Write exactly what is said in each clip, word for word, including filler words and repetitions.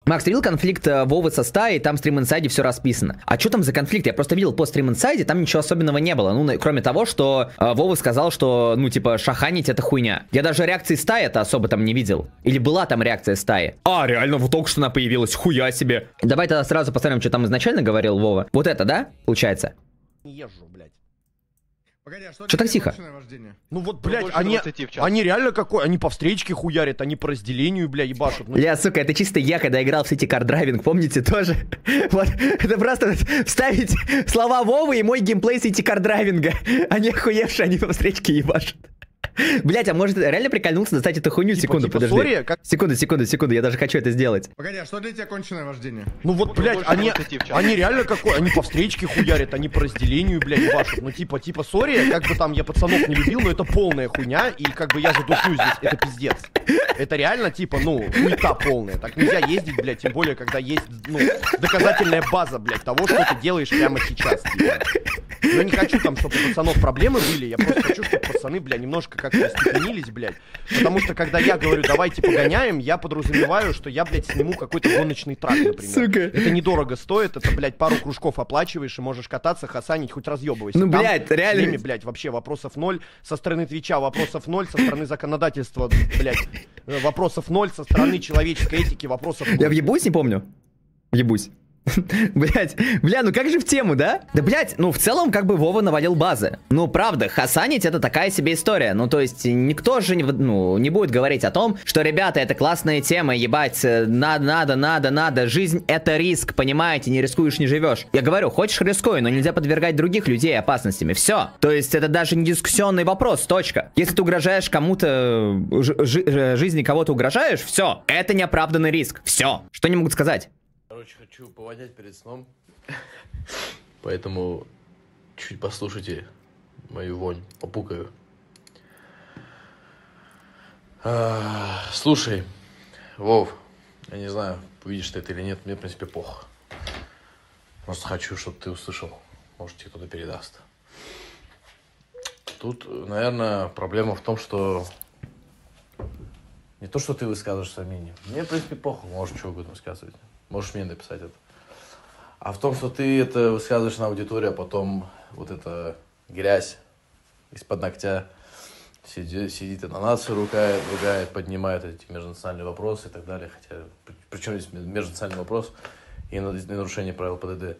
Макс, ты видел конфликт э, Вовы со стаей, там в Stream Inside все расписано. А что там за конфликт? Я просто видел по Stream Inside, там ничего особенного не было. Ну, на, кроме того, что э, Вова сказал, что, ну, типа, шаханить это хуйня. Я даже реакции стаи это особо там не видел. Или была там реакция стаи? А, реально, вот только что она появилась, хуя себе. Давай тогда сразу посмотрим, что там изначально говорил Вова. Вот это, да, получается? Не езжу, блядь. Погоди, а что, Что так тихо? Ну вот, блядь, они, они реально какой, они по встречке хуярят, они по разделению, бля, ебашут. Ну, Ля, сука, это чисто я, когда играл в City Car Driving, помните, тоже? Вот, это просто вставить слова Вовы и мой геймплей City Car Driving. Они охуевшие, они по встречке ебашут. Блять, а может реально прикольнуться достать эту хуйню? Типа, Секунду, типа, подожди. sorry, как... Секунду, секунду, секунду, я даже хочу это сделать. Погоди, а что для тебя конченое вождение? Ну вот, блядь, они, они реально какой, они по встречке хуярят, они по разделению, блядь, ебашут. Ну типа, типа, сори, как бы там я пацанов не любил, но это полная хуйня, и как бы я задушу здесь, это пиздец. Это реально, типа, ну, хуйта полная. Так нельзя ездить, блядь, тем более, когда есть, ну, доказательная база, блядь, того, что ты делаешь прямо сейчас, типа. Я не хочу там, чтобы у пацанов проблемы были, я просто хочу, чтобы пацаны, бля, немножко как-то остепенились, блядь. Потому что, когда я говорю, давайте погоняем, я подразумеваю, что я, блядь, сниму какой-то гоночный трак, например. Сука. Это недорого стоит, это, блядь, пару кружков оплачиваешь и можешь кататься, хасанить, хоть разъебывайся. Ну, Там блядь, реально. с ними, блядь, вообще вопросов ноль. Со стороны Твича вопросов ноль, со стороны законодательства, блядь, вопросов ноль, со стороны человеческой этики вопросов ноль. Я въебусь, не помню? Въебусь. Блять, бля, ну как же в тему, да? Да, блять, ну в целом как бы Вова навалил базы. Ну правда, хасанить это такая себе история. Ну то есть никто же не, ну, не будет говорить о том, что, ребята, это классная тема, ебать, надо, надо, надо, надо. Жизнь это риск, понимаете, не рискуешь, не живешь. Я говорю, хочешь рискуй, но нельзя подвергать других людей опасностями. Все. То есть это даже не дискуссионный вопрос, точка. Если ты угрожаешь кому-то, жизни кого-то угрожаешь, все. Это неоправданный риск. Все. Что они могут сказать? Короче, хочу повонять перед сном, поэтому чуть послушайте мою вонь, попукаю. А, слушай, Вов, я не знаю, увидишь ты это или нет, мне, в принципе, пох. Просто хочу, чтобы ты услышал, может, тебе кто-то передаст. Тут, наверное, проблема в том, что не то, что ты высказываешь свое мнение. Мне, в принципе, похуй, можешь что угодно высказывать. Можешь мне написать это. А в том, что ты это высказываешь на аудиторию, а потом вот эта грязь из-под ногтя сидит, сидит и на нацию ругает, ругает, поднимает эти межнациональные вопросы и так далее. Хотя, причем здесь межнациональный вопрос и нарушение правил ПДД.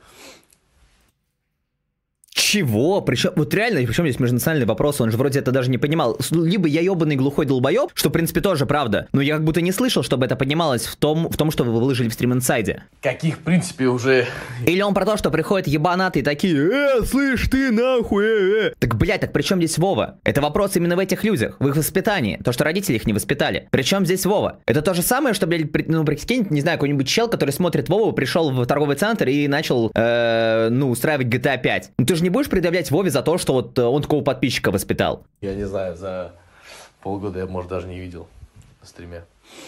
Чего? Причем, вот реально, причем здесь межнациональный вопрос, он же вроде это даже не понимал. Либо я ебаный глухой долбоеб, что в принципе тоже правда, но я как будто не слышал, чтобы это поднималось в том, в том, что вы выложили в Stream Inside. Каких, в принципе, уже... Или он про то, что приходят ебанаты и такие, э, слышь, ты нахуй, э, э. Так, блядь, так при чем здесь Вова? Это вопрос именно в этих людях, в их воспитании, то, что родители их не воспитали. Причем здесь Вова? Это то же самое, что, блядь, при, ну, прикинь, не знаю, какой-нибудь чел, который смотрит Вову, пришел в торговый центр и начал, э, ну, устраивать джи ти эй пять. Ну, ты же не будешь предъявлять Вове за то, что вот он такого подписчика воспитал? Я не знаю, за полгода я, может, даже не видел на стриме.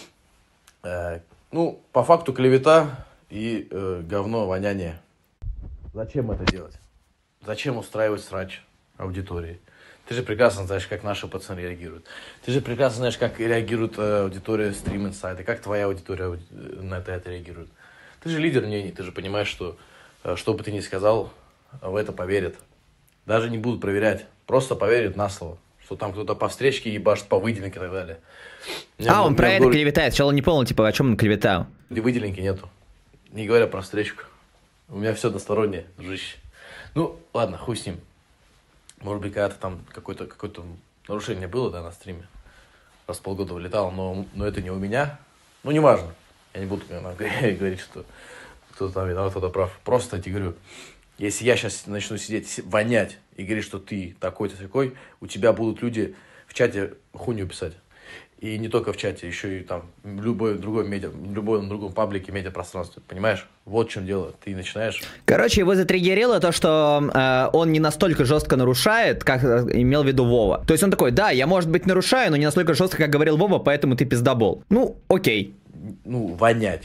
Э, ну, по факту клевета и э, говно, воняние. Зачем это делать? Зачем устраивать срач аудитории? Ты же прекрасно знаешь, как наши пацаны реагируют. Ты же прекрасно знаешь, как реагирует э, аудитория Stream Inside, и как твоя аудитория на это, это реагирует. Ты же лидер мнений, ты же понимаешь, что э, что бы ты ни сказал, в это поверят. Даже не будут проверять, просто поверят на слово, что там кто-то по встречке ебашит, по выделенке и так далее. А, он про это клеветает, сначала не понял, типа, о чем он клеветал. И выделенки нету, не говоря про встречку. У меня все одностороннее, дружище. Ну, ладно, хуй с ним. Может быть, когда-то там какое-то какое-то нарушение было, да, на стриме. Раз в полгода вылетал, но, но это не у меня. Ну, неважно. Я не буду говорить, что кто-то там виноват, кто-то прав. Просто я тебе говорю, если я сейчас начну сидеть, вонять и говорить, что ты такой-то такой, у тебя будут люди в чате хуйню писать. И не только в чате, еще и там в любой другой медиа, в любом другом паблике, медиапространстве. Понимаешь? Вот в чем дело. Ты начинаешь... Короче, его затриггерило то, что э, он не настолько жестко нарушает, как имел в виду Вова. То есть он такой, да, я, может быть, нарушаю, но не настолько жестко, как говорил Вова, поэтому ты пиздобол. Ну, окей. Ну, вонять.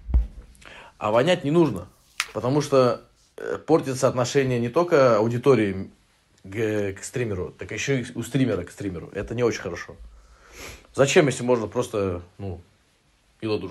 А вонять не нужно. Потому что э, портится отношение не только аудитории к, к стримеру, так еще и у стримера к стримеру. Это не очень хорошо. Зачем, если можно просто, ну, илоду жить?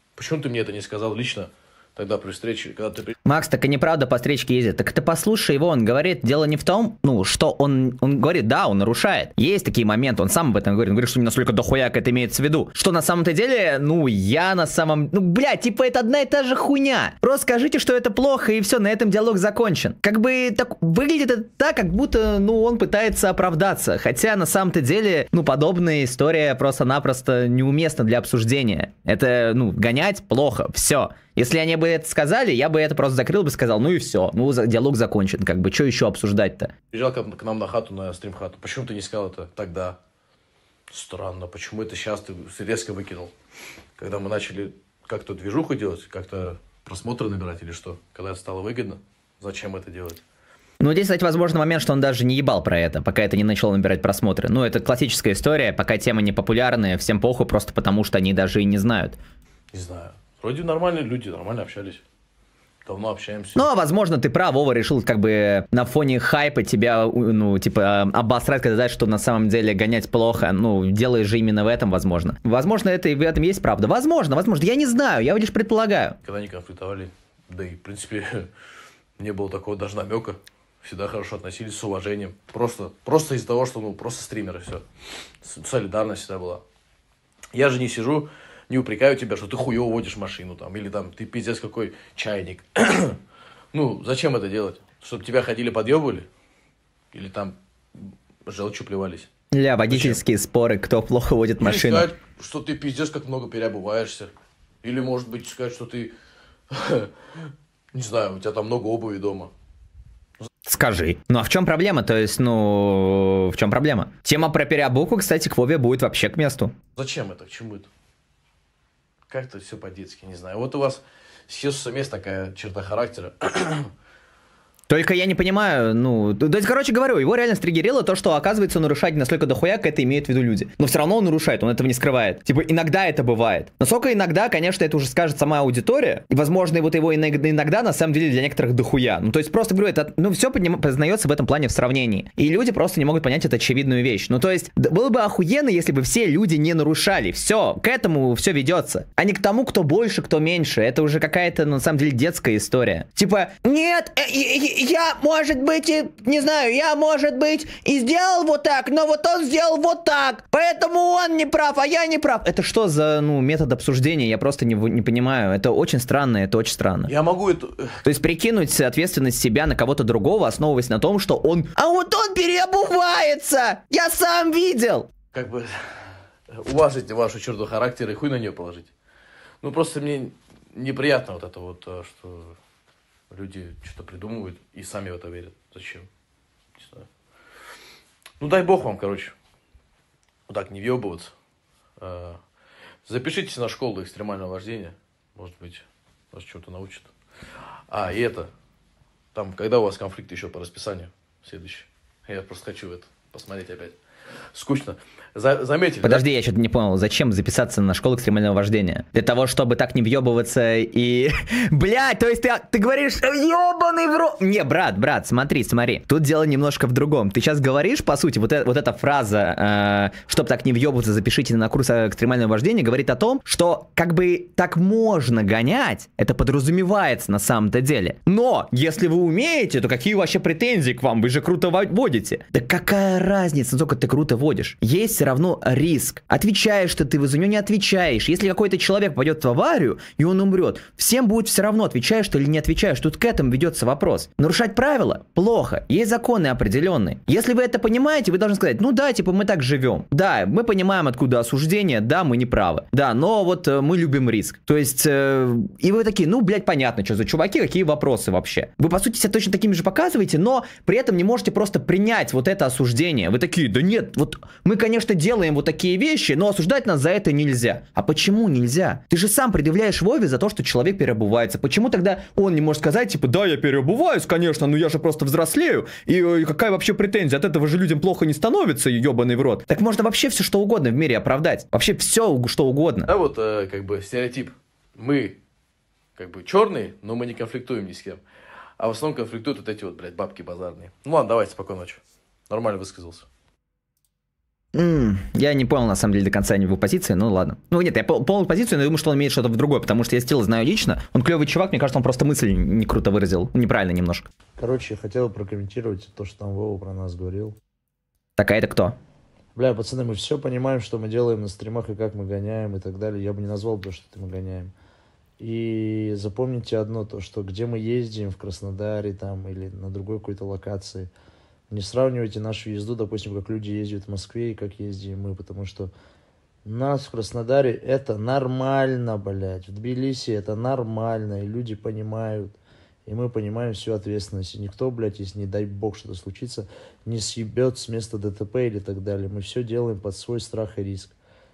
Почему ты мне это не сказал лично тогда при встрече, когда ты... Макс, так и неправда по встречке ездит. Так ты послушай его, он говорит, дело не в том, ну, что он, он говорит, да, он нарушает. Есть такие моменты, он сам об этом говорит, он говорит, что не настолько дохуяк это имеется в виду. Что на самом-то деле, ну, я на самом... Ну, бля, типа это одна и та же хуйня. Просто скажите, что это плохо, и все, на этом диалог закончен. Как бы так выглядит это так, как будто, ну, он пытается оправдаться. Хотя на самом-то деле, ну, подобная история просто-напросто неуместна для обсуждения. Это, ну, гонять плохо, все. Если они бы это сказали, я бы это просто закрыл бы, сказал, ну и все, ну диалог закончен, как бы, что еще обсуждать-то? Приезжал к нам на хату, на стрим-хату, почему ты не сказал это тогда? Странно, почему это сейчас ты резко выкинул? Когда мы начали как-то движуху делать, как-то просмотры набирать или что? Когда это стало выгодно, зачем это делать? Ну, здесь, кстати, возможно момент, что он даже не ебал про это, пока это не начало набирать просмотры. Ну, это классическая история, пока тема не популярная, всем похуй, просто потому что они даже и не знают. Не знаю. Вроде нормальные люди, нормально общались. Давно общаемся. Ну, а возможно, ты прав, Вова решил как бы на фоне хайпа тебя, ну, типа, обосрать, когда знаешь, что на самом деле гонять плохо. Ну, делаешь же именно в этом, возможно. Возможно, это и в этом есть правда. Возможно, возможно. Я не знаю, я лишь предполагаю. Когда не конфликтовали, да и, в принципе, не было такого даже намека. Всегда хорошо относились, с уважением. Просто, просто из-за того, что, ну, просто стримеры, все. Солидарность всегда была. Я же не сижу... Не упрекаю тебя, что ты хуёво водишь машину, там, или там, ты пиздец какой чайник. Ну, зачем это делать? Чтобы тебя ходили подъебывали? Или там желчью плевались? Ля, водительские зачем? Споры, кто плохо водит Или машину. сказать, что ты пиздец как много переобуваешься. Или, может быть, сказать, что ты, не знаю, у тебя там много обуви дома. Скажи. Ну а в чем проблема? То есть, ну, в чем проблема? Тема про переобувку, кстати, к Вове будет вообще к месту. Зачем это? К чему это? Как-то все по-детски, не знаю. Вот у вас с Хесусом есть такая черта характера. Только я не понимаю, ну... То есть, короче говорю, его реально стригерило то, что, оказывается, нарушать настолько дохуяк, это имеют в виду люди. Но все равно он нарушает, он этого не скрывает. Типа, иногда это бывает. Насколько иногда, конечно, это уже скажет сама аудитория. И, возможно, и вот его иногда, иногда, на самом деле, для некоторых дохуя. Ну, то есть, просто говорю, это, ну, все познается в этом плане в сравнении. И люди просто не могут понять эту очевидную вещь. Ну, то есть, было бы охуенно, если бы все люди не нарушали. Все, к этому все ведется. А не к тому, кто больше, кто меньше. Это уже какая-то, на самом деле, детская история. Типа, нет, э, я, может быть, и, не знаю, я, может быть, и сделал вот так, но вот он сделал вот так, поэтому он не прав, а я не прав. Это что за, ну, метод обсуждения? Я просто не, не понимаю. Это очень странно, это очень странно. Я могу это... То есть прикинуть ответственность себя на кого-то другого, основываясь на том, что он... А вот он переобувается! Я сам видел! Как бы уважите вашу черту характера и хуй на нее положить. Ну, просто мне неприятно вот это вот, что... Люди что-то придумывают и сами в это верят. Зачем? Не знаю. Ну, дай бог вам, короче. Вот так не въебываться. Запишитесь на школу экстремального вождения. Может быть, вас чего-то научат. А, и это. Там, когда у вас конфликт еще по расписанию следующий? Я просто хочу это посмотреть опять. Скучно. За заметили, Подожди, да? я что-то не понял. Зачем записаться на школу экстремального вождения? Для того, чтобы так не въебываться и... Блядь, то есть ты, ты говоришь, ёбаный в рот... Не, брат, брат, смотри, смотри. Тут дело немножко в другом. Ты сейчас говоришь, по сути, вот, э, вот эта фраза, э, чтобы так не въебываться, запишите на курс экстремального вождения, говорит о том, что как бы так можно гонять. Это подразумевается на самом-то деле. Но, если вы умеете, то какие вообще претензии к вам? Вы же круто водите. Да какая разница, насколько ты круто водишь? Есть все равно риск. Отвечаешь ты, ты за него не отвечаешь. Если какой-то человек пойдет в аварию, и он умрет, всем будет все равно, отвечаешь ты или не отвечаешь. Тут к этому ведется вопрос. Нарушать правила? Плохо. Есть законы определенные. Если вы это понимаете, вы должны сказать, ну да, типа мы так живем. Да, мы понимаем, откуда осуждение, да, мы не правы. Да, но вот э, мы любим риск. То есть, э, и вы такие, ну, блядь, понятно, что за чуваки, какие вопросы вообще. Вы, по сути, себя точно такими же показываете, но при этом не можете просто принять вот это осуждение. Вы такие, да нет, вот мы, конечно, делаем вот такие вещи, но осуждать нас за это нельзя. А почему нельзя? Ты же сам предъявляешь Вове за то, что человек переобувается. Почему тогда он не может сказать, типа, да, я переобуваюсь, конечно, но я же просто взрослею, и, и какая вообще претензия? От этого же людям плохо не становится, ебаный в рот. Так можно вообще все, что угодно в мире оправдать. Вообще все, что угодно. Да, вот, э, как бы, стереотип. Мы, как бы, черные, но мы не конфликтуем ни с кем. А в основном конфликтуют вот эти вот, блядь, бабки базарные. Ну ладно, давайте, спокойной ночи. Нормально высказался. Mm, я не понял, на самом деле, до конца его позиции, ну ладно. Ну нет, я пол полную позицию, но я думаю, что он имеет что-то в другое, потому что я Стила знаю лично, он клевый чувак, мне кажется, он просто мысль не круто выразил, неправильно немножко. Короче, я хотел прокомментировать то, что там Вова про нас говорил. Так, а это кто? Бля, пацаны, мы все понимаем, что мы делаем на стримах и как мы гоняем и так далее. Я бы не назвал то, что мы гоняем. И запомните одно, то, что где мы ездим, в Краснодаре там или на другой какой-то локации, не сравнивайте нашу езду, допустим, как люди ездят в Москве и как ездим мы, потому что у нас в Краснодаре это нормально, блядь, в Тбилиси это нормально, и люди понимают, и мы понимаем всю ответственность, и никто, блядь, если не дай бог что-то случится, не съебет с места ДТП или так далее, мы все делаем под свой страх и риск.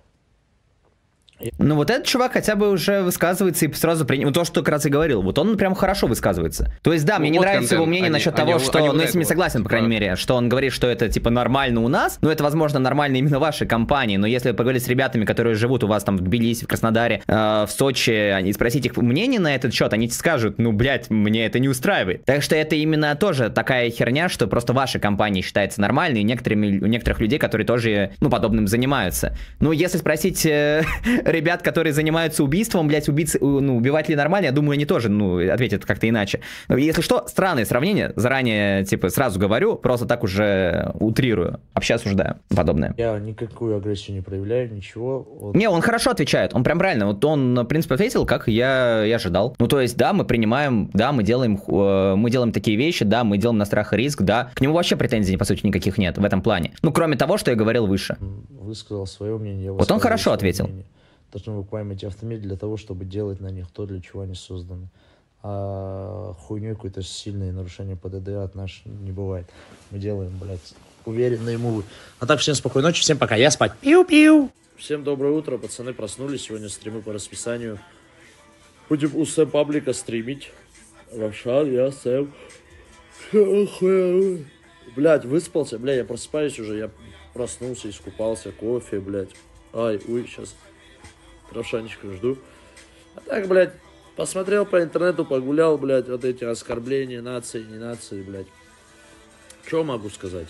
Ну вот этот чувак хотя бы уже высказывается и сразу принял то, что как раз и говорил. Вот он прям хорошо высказывается. То есть да, ну, мне не вот нравится контент. Его мнение они, насчет они, того, они, что, они ну я с ним не согласен, по крайней мере, что он говорит, что это типа нормально у нас, но это возможно нормально именно в вашей компании. Но если вы поговорите с ребятами, которые живут у вас там в Тбилиси, в Краснодаре, э, в Сочи, и спросить их мнение на этот счет, они скажут, ну блядь, мне это не устраивает. Так что это именно тоже такая херня, что просто ваша компания считается нормальной, и некоторыми, у некоторых людей, которые тоже, ну, подобным занимаются. Ну, если спросить э, ребят, которые занимаются занимаются убийством, блядь, убийцы, ну, убивать ли нормально, я думаю, они тоже, ну, ответят как-то иначе. Если что, странное сравнение, заранее, типа, сразу говорю, просто так уже утрирую, вообще осуждаю подобное. Я никакую агрессию не проявляю, ничего. Вот. Не, он хорошо отвечает, он прям правильно, вот он, в принципе, ответил, как я и ожидал. Ну, то есть, да, мы принимаем, да, мы делаем, э, мы делаем такие вещи, да, мы делаем на страх и риск, да, к нему вообще претензий, по сути, никаких нет в этом плане. Ну, кроме того, что я говорил выше. Высказал свое мнение. Вот он хорошо ответил. Мнение. Должны выкупаем эти автомобили для того, чтобы делать на них то, для чего они созданы. А хуйней какое-то сильное нарушение ПДД от нас не бывает. Мы делаем, блядь, уверенные мувы. А так, всем спокойной ночи, всем пока, я спать. Пиу-пиу! Всем доброе утро, пацаны, проснулись. Сегодня стримы по расписанию. Будем у Сэм паблика стримить. Рошан, я Сэм. Блядь, выспался, блядь, я просыпаюсь уже, я проснулся, искупался, кофе, блядь. Ай, ой, сейчас... Рошанечку жду. А так, блядь, посмотрел по интернету, погулял, блядь, вот эти оскорбления нации, не нации, блядь. Что могу сказать?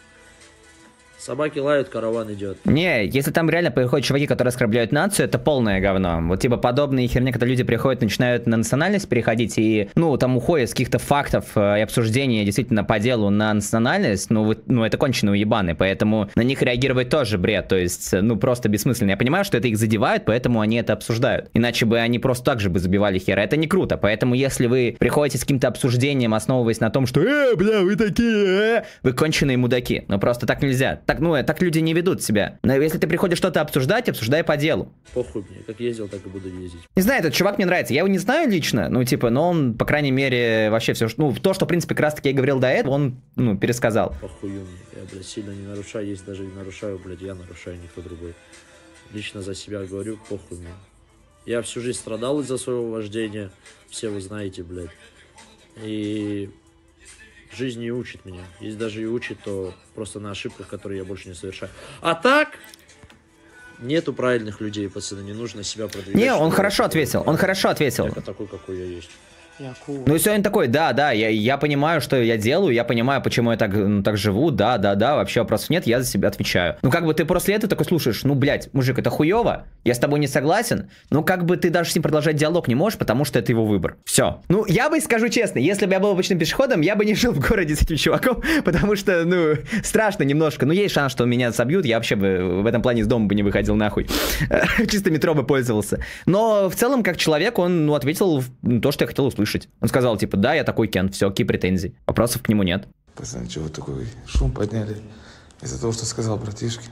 Собаки лают, караван идет. Не, если там реально приходят чуваки, которые оскорбляют нацию, это полное говно. Вот типа подобные херни, когда люди приходят, начинают на национальность переходить и, ну, там уходят с каких-то фактов э, и обсуждений действительно по делу на национальность, ну, вы, ну, это конченые уебаны, поэтому на них реагировать тоже бред, то есть, ну, просто бессмысленно. Я понимаю, что это их задевает, поэтому они это обсуждают. Иначе бы они просто так же бы забивали хера. Это не круто, поэтому если вы приходите с каким-то обсуждением, основываясь на том, что, э, бля, вы такие, э, вы конченые мудаки. Ну, просто так нельзя. Так, ну, так люди не ведут себя. Но если ты приходишь что-то обсуждать, обсуждай по делу. Похуй мне, как ездил, так и буду ездить. Не знаю, этот чувак мне нравится. Я его не знаю лично, ну, типа, но он, по крайней мере, вообще все, ну, то, что, в принципе, как раз таки я говорил до этого, он, ну, пересказал. Похуй мне. Я, блядь, сильно не нарушаю. Если даже не нарушаю, блядь, я нарушаю, никто другой. Лично за себя говорю, похуй мне. Я всю жизнь страдал из-за своего вождения. Все вы знаете, блядь. И... жизнь не учит меня. Если даже и учит, то просто на ошибках, которые я больше не совершаю. А так, нету правильных людей, пацаны, не нужно себя продвигать. Не, он хорошо ответил, он хорошо ответил. Я такой, какой я есть. Ну и сегодня такой, да, да, я, я понимаю, что я делаю, я понимаю, почему я так, ну, так живу, да, да, да, вообще вопросов нет, я за себя отвечаю. Ну как бы ты после этого такой слушаешь, ну, блядь, мужик, это хуево, я с тобой не согласен, ну как бы ты даже с ним продолжать диалог не можешь, потому что это его выбор. Все. Ну, я бы скажу честно, если бы я был обычным пешеходом, я бы не жил в городе с этим чуваком, потому что, ну, страшно немножко, ну, есть шанс, что меня собьют, я вообще бы в этом плане из дома бы не выходил нахуй, чисто метро бы пользовался. Но в целом, как человек, он, ну, ответил то, что я хотел услышать. Он сказал, типа, да, я такой Кен, все, какие претензии. Вопросов к нему нет. Пацаны, чего вы такой шум подняли из-за того, что сказал братишке?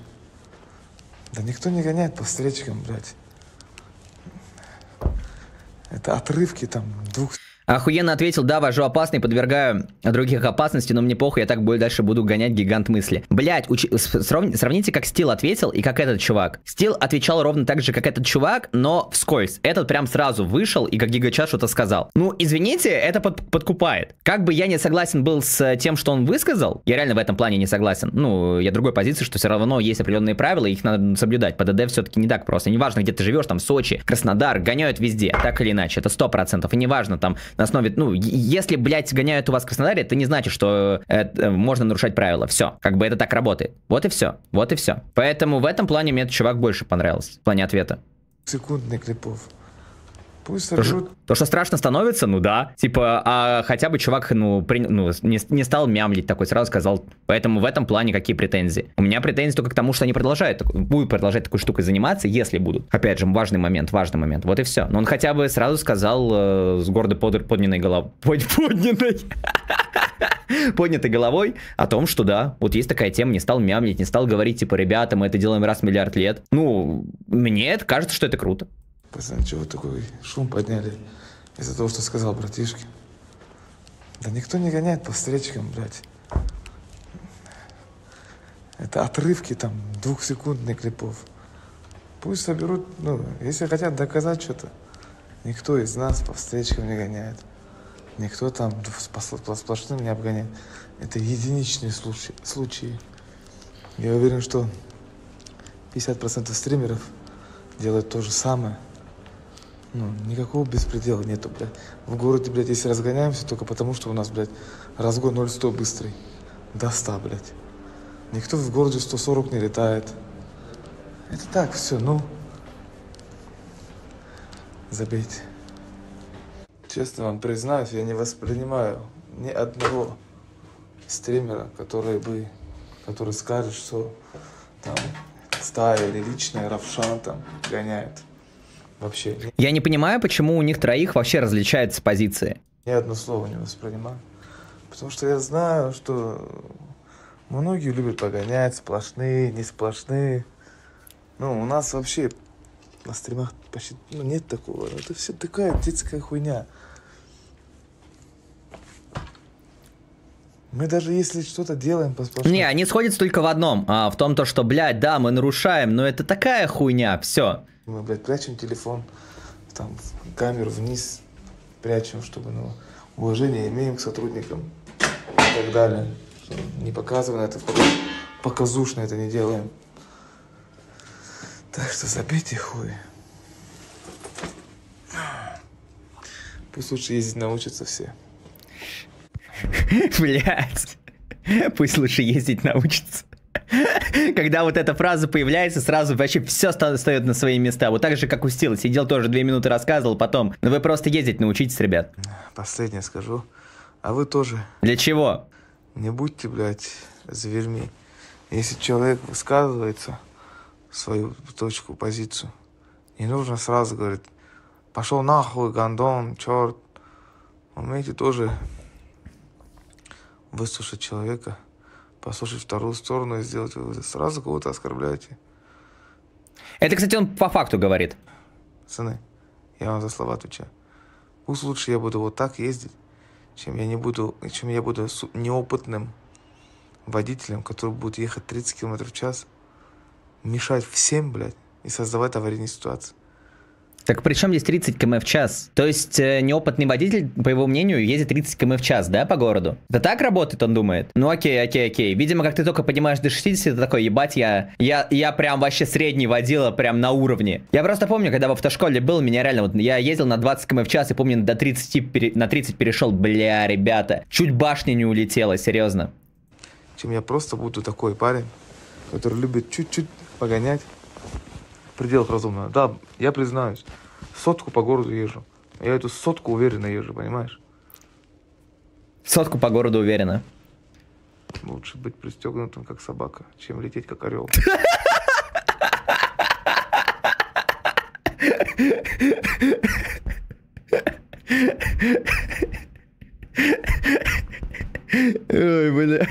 Да никто не гоняет по встречкам, блядь. Это отрывки там двух... Охуенно ответил, да, вожу опасный, подвергаю других опасности, но мне похуй, я так более дальше буду гонять гигант мысли. Блять, уч... сравни... сравните, как Стил ответил и как этот чувак. Стил отвечал ровно так же, как этот чувак, но вскользь. Этот прям сразу вышел и как гигачат что-то сказал. Ну, извините, это под... подкупает. Как бы я не согласен был с тем, что он высказал, я реально в этом плане не согласен. Ну, я другой позиции, что все равно есть определенные правила, и их надо соблюдать. ПДД все-таки не так просто. Неважно, где ты живешь, там Сочи, Краснодар, гоняют везде, так или иначе, это сто процентов. И неважно, там, на основе, ну, если, блядь, гоняют у вас в Краснодаре, это не значит, что это, можно нарушать правила. Все, как бы это так работает. Вот и все, вот и все. Поэтому в этом плане мне этот чувак больше понравился, в плане ответа. Секундных клипов. Пусть То, соберут... что, то, что страшно становится, ну да. Типа, а хотя бы чувак, ну, при, ну не, не стал мямлить такой, сразу сказал. Поэтому в этом плане какие претензии? У меня претензии только к тому, что они продолжают, будут продолжать такой штукой заниматься, если будут. Опять же, важный момент, важный момент. Вот и все. Но он хотя бы сразу сказал э, с гордо под, поднятой головой. Под, поднятой. поднятой головой о том, что да, вот есть такая тема, не стал мямлить, не стал говорить, типа, ребята, мы это делаем раз в миллиард лет. Ну, мне это кажется, что это круто. Пацаны, чего такой шум подняли из-за того, что сказал братишке? Да никто не гоняет по встречкам, блядь. Это отрывки там двухсекундных клипов. Пусть соберут, ну, если хотят доказать что-то. Никто из нас по встречкам не гоняет. Никто там по сплошным не обгоняет. Это единичные случаи. случаи. Я уверен, что пятьдесят процентов стримеров делают то же самое. Ну, никакого беспредела нету, блядь. В городе, блядь, если разгоняемся, только потому, что у нас, блядь, разгон ноль сто быстрый. До ста, блядь. Никто в городе сто сорок не летает. Это так, все, ну. Забейте. Честно вам признаюсь, я не воспринимаю ни одного стримера, который бы, который скажет, что там стая или личная Равшан там гоняет. Вообще. Я не понимаю, почему у них троих вообще различаются позиции. Ни одно слово не воспринимаю. Потому что я знаю, что многие любят погонять, сплошные, не сплошные. Ну, у нас вообще на стримах почти ну, нет такого. Это все такая детская хуйня. Мы даже если что-то делаем по сплошной... Не, они сходятся только в одном. А, в том, то, что, блядь, да, мы нарушаем, но это такая хуйня, все. Мы, блядь, прячем телефон, там, камеру вниз прячем, чтобы, ну, уважение имеем к сотрудникам и так далее. Не показываем это, показушно это не делаем. Так что забейте хуй. Пусть лучше ездить научатся все. Блять. Пусть лучше ездить научатся. Когда вот эта фраза появляется, сразу вообще все встает на свои места. Вот так же, как у Стила. Сидел тоже две минуты рассказывал, потом. Ну вы просто ездить научитесь, ребят. Последнее скажу. А вы тоже. Для чего? Не будьте, блядь, зверьми. Если человек высказывается свою точку, позицию, не нужно сразу говорить: пошел нахуй, гандон, черт. Умейте тоже выслушать человека, послушать вторую сторону и сделать выводы. Сразу кого-то оскорбляете. Это, кстати, он по факту говорит. Сыны, я вам за слова отвечаю. Пусть лучше я буду вот так ездить, чем я не буду, чем я буду неопытным водителем, который будет ехать тридцать километров в час, мешать всем, блядь, и создавать аварийные ситуации. Так при чем здесь тридцать километров в час? То есть э, неопытный водитель, по его мнению, ездит тридцать километров в час, да, по городу? Это так работает, он думает? Ну окей, окей, окей. Видимо, как ты только поднимаешь до шестидесяти, ты такой, ебать, я, я, я прям вообще средний водила, прям на уровне. Я просто помню, когда в автошколе был, меня реально, вот я ездил на двадцать километров в час, и помню, до тридцати, пере, на тридцать перешел, бля, ребята, чуть башня не улетела, серьезно. Чем я просто буду такой парень, который любит чуть-чуть погонять в пределах разумного. Да, я признаюсь, сотку по городу езжу. Я эту сотку уверенно езжу, понимаешь? Сотку по городу уверенно. Лучше быть пристегнутым, как собака, чем лететь, как орел. Ой, бля.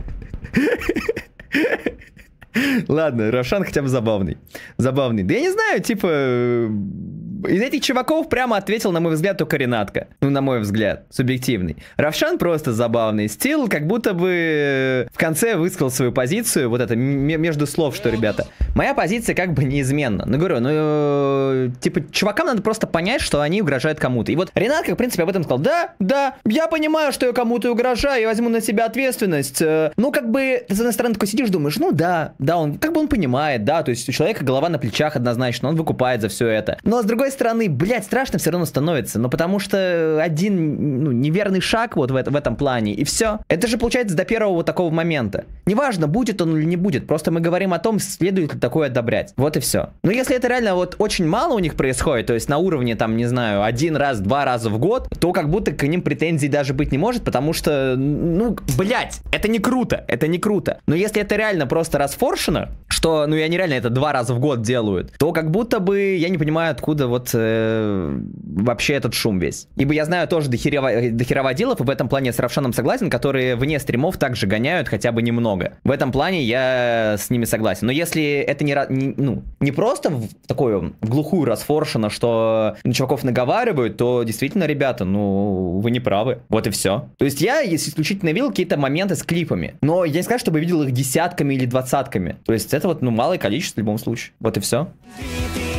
Ладно, Равшан хотя бы забавный. Забавный. Да я не знаю, типа... Из этих чуваков прямо ответил, на мой взгляд, только Ренатка. Ну, на мой взгляд, субъективный. Равшан просто забавный. Стил как будто бы в конце высказал свою позицию. Вот это между слов, что, ребята. Моя позиция как бы неизменна. Ну, говорю, ну, типа, чувакам надо просто понять, что они угрожают кому-то. И вот Ренатка, в принципе, об этом сказал. Да, да, я понимаю, что я кому-то угрожаю, я возьму на себя ответственность. Ну, как бы, ты с одной стороны такой сидишь, думаешь, ну, да, да, он, как бы он понимает, да, то есть у человека голова на плечах однозначно, он выкупает за все это. Но, с другой стороны, блядь, страшно все равно становится, но потому что один, ну, неверный шаг вот в, это, в этом плане, и все. Это же получается до первого вот такого момента. Неважно, будет он или не будет, просто мы говорим о том, следует ли такое одобрять. Вот и все. Но если это реально вот очень мало у них происходит, то есть на уровне, там, не знаю, один раз, два раза в год, то как будто к ним претензий даже быть не может, потому что, ну, блядь, это не круто, это не круто. Но если это реально просто расфоршено, что, ну, и они реально это два раза в год делают, то как будто бы я не понимаю, откуда вот э, вообще этот шум весь. Ибо я знаю тоже дохера, дохера водилов, и в этом плане я с Равшаном согласен, которые вне стримов также гоняют хотя бы немного. В этом плане я с ними согласен. Но если это не, не, ну, не просто в такую в глухую расфоршено, что на чуваков наговаривают, то действительно, ребята, ну, вы не правы. Вот и все. То есть я исключительно видел какие-то моменты с клипами, но я не скажу, чтобы видел их десятками или двадцатками. То есть это вот, ну, малое количество в любом случае. Вот и все.